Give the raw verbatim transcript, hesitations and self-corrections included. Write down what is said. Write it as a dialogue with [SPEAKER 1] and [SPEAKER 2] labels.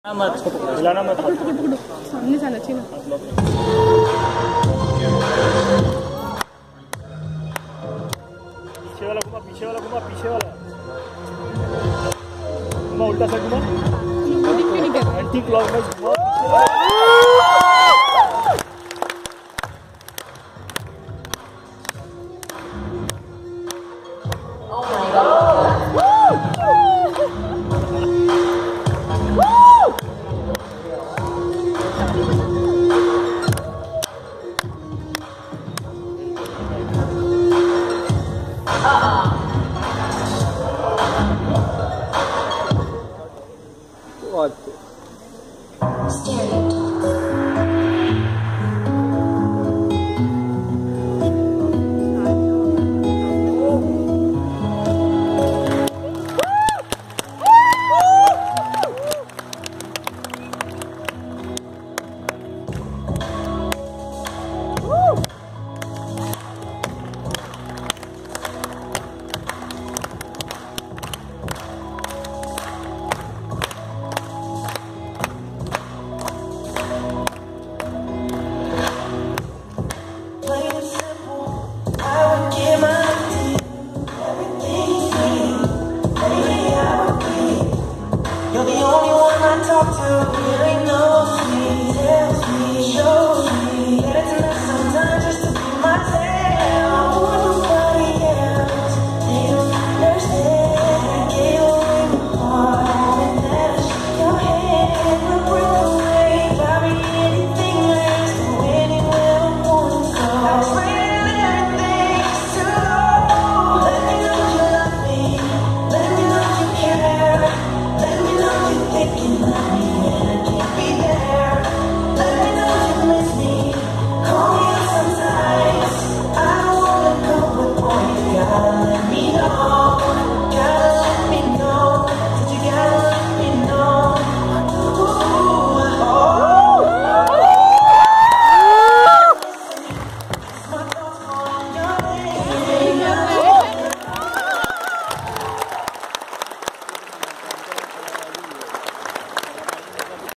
[SPEAKER 1] मत हिलाना मत।
[SPEAKER 2] पकड़ पकड़ पकड़ो, सामने से आना चाहिए ना।
[SPEAKER 1] पीछे वाला घुमा, पीछे वाला घुमा, पीछे वाला घुमा, उल्टा साइड घुमा, एंटी क्लॉकवाइज घुमा, पीछे वाला।
[SPEAKER 3] You're the only one I talk to, there ain't no me, tells me, show